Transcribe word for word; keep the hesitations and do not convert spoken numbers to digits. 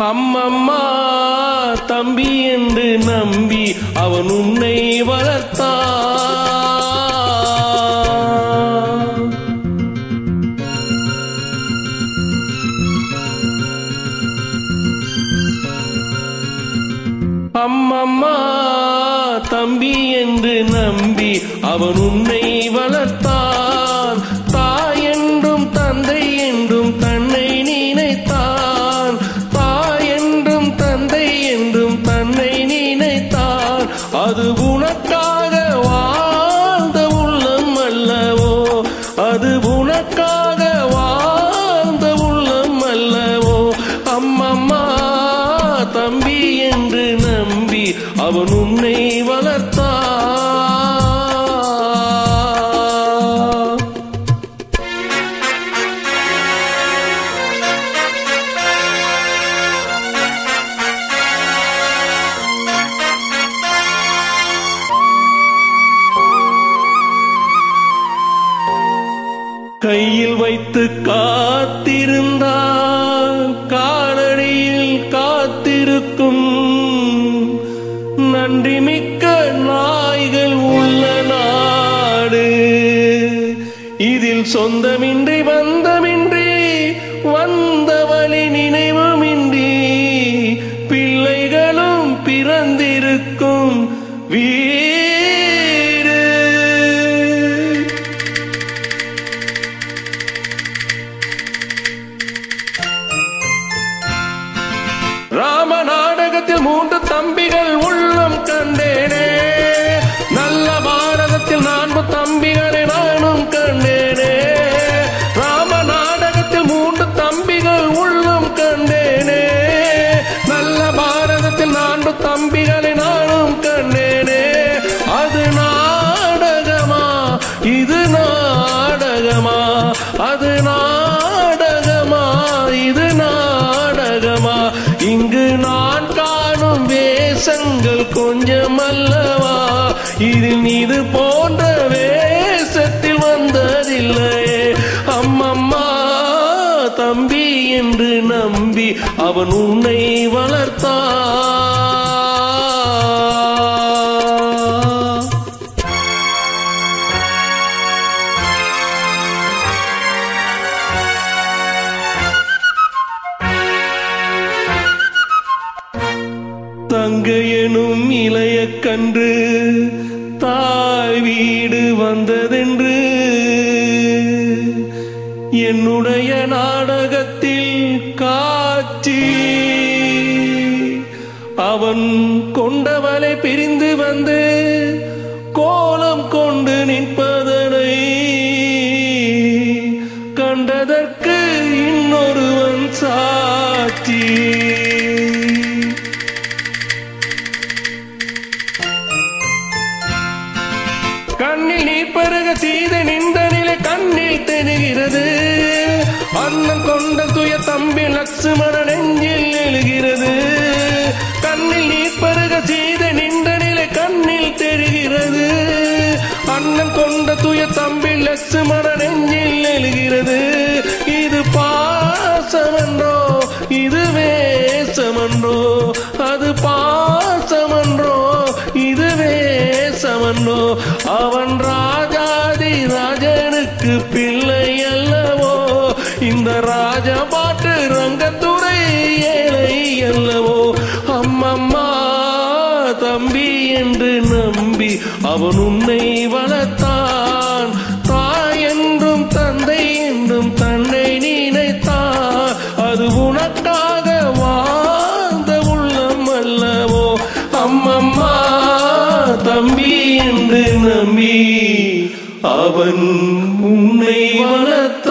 அம்மம்மா தம்பி என்று நம்பி அவன் உன்னை வளர்த்தான். அம்மம்மா தம்பி என்று நம்பி அவன் உன்னை வளர்த்தான். தாய் என்றும் தந்தை என்றும் தன்னை நினைத்தான். தாய் என்றும் தந்தை என்றும் தன்னை நினைத்தான். அது உனக்காக வாழ்ந்த உள்ளம் அல்லவோ, அது உனக்காக வாழ்ந்த உள்ளம் அல்லவோ. அம்மம்மா தம்பி என்று நம்பி அவன் உன்னை வளர்த்தான். கையில் வைத்து காத்திருந்தால் காலடியில் காத்திருக்கும் நன்றி மிக்க நாய்கள் உள்ள நாடு. இதில் சொந்தமின்றி பந்தமின்றி வந்த வழி நினைவுமின்றி பிள்ளைகளும் பிறந்திருக்கும் வீடு. ராம நாடகத்தில் மூன்று தம்பிகள் உள்ளம் கண்டேனே. நல்ல பாரதத்தில் நான்கு தம்பிகளை நானும் கண்டேனே. ராம நாடகத்தில் மூன்று தம்பிகள் உள்ளம் கண்டேனே. நல்ல பாரதத்தில் நான்கு தம்பிகளை நானும் கண்டேனே. அது நாடகமா இது நாடகமா, அது நாடகமா இது நாடகமா. இங்கு நான் காணும் வேஷங்கள் கொஞ்சம் அல்லவா, இதில் இது போன்ற வேஷத்தில் வந்ததில்லையே. அம்மம்மா தம்பி என்று நம்பி அவன் உன்னை வளர்த்தான். தங்கை எனும் இளைய கன்று தாய் வீடு வந்ததென்று என்னுடைய நாடகத்தில் காட்சி. அவன் கொண்டவளை பிரிந்து வந்து கோலம் கொண்டு நிற்பதனை கண்டதற்கு இன்னொருவன் சாட்சி. கண்ணில் நீர் பருக சீதை நின்ற நிலை கண்ணில் தெரிகிறது. அண்ணன் கொண்ட துய தம்பி லட்சுமண நெஞ்சில் எழுகிறது. கண்ணில் நீர் பருக சீதை நின்ற நிலை கண்ணில் தெரிகிறது. அண்ணன் கொண்ட துய தம்பி லட்சுமண நெஞ்சில் எழுகிறது. இது பாசமன்றோ இது வேஷமன்றோ, அது பாசமன்றோ இது வேஷமன்றோ. அவன் ராஜாதி ராஜனுக்கு பிள்ளை அல்லவோ, இந்த ராஜபாட்டு ரங்கத்துறை ஏழை அல்லவோ. அம்மம்மா தம்பி என்று நம்பி அவன் உன்னை வளர்த்தான். தாய் என்றும் தந்தை என்றும் தன்னை நினைத்தான். அது உனக்காக வாழ்ந்த உள்ளம் அல்லவோ. அம்மம்மா தம்பி என்று நம்பி அவன் உன்னை வளர்த்தான்.